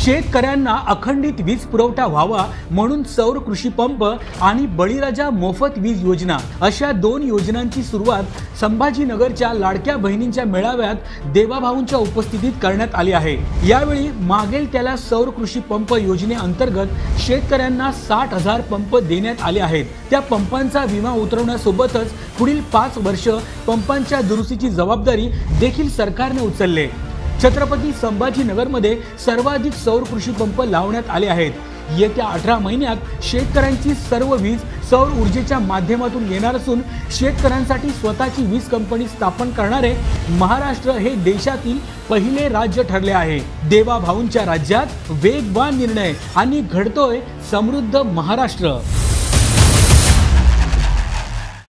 शेतकऱ्यांना अखंडित वीज पुरवठा व्हावा म्हणून सौर कृषी पंप आणि बळीराजा मोफत वीज योजना अशा दोन योजनांची सुरुवात संभाजीनगरच्या लाडक्या बहिणींच्या मेळाव्यात देवाभाऊंच्या उपस्थितीत करण्यात आली आहे। यावेळी मागेल त्याला सौर कृषी पंप योजनेअंतर्गत शेतकऱ्यांना 60,000 पंप देण्यात आले आहेत। त्या पंपांचा विमा उतरवण्यासोबतच पुढील 5 वर्ष पंपांच्या दुरुस्तीची जबाबदारी देखील सरकारने उचलली। छत्रपती संभाजीनगरमध्ये सर्वाधिक सौर कृषी पंप लावण्यात आले आहेत। येत्या 18 महिन्यात शेतकऱ्यांची सर्व वीज सौर ऊर्जेच्या माध्यमातून येणार असून शेतकऱ्यांसाठी स्वतःची वीज कंपनी स्थापन करणारे महाराष्ट्र हे देशातील पहिले राज्य ठरले आहे। देवाभाऊंच्या राज्यात वेगवान निर्णय आणि घडतोय समृद्ध महाराष्ट्र।